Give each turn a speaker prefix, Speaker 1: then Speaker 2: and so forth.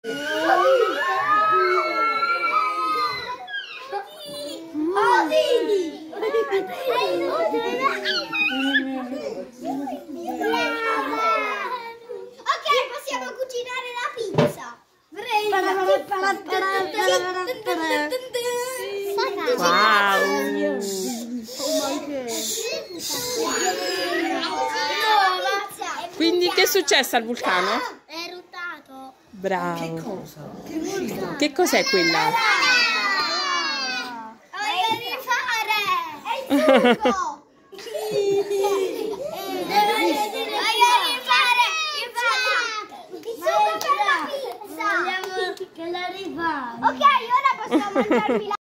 Speaker 1: Ok, possiamo cucinare la pizza.
Speaker 2: Wow. Quindi che è successo al vulcano?
Speaker 1: È eruttato.
Speaker 2: Bravo.
Speaker 3: Che cosa? Che è uscita?
Speaker 2: Che cos'è quella?
Speaker 1: Voglio rifare! È il sugo! Voglio rifare il sugo per la pizza!
Speaker 4: Che la rifare.
Speaker 1: Ok, ora possiamo mangiarmi la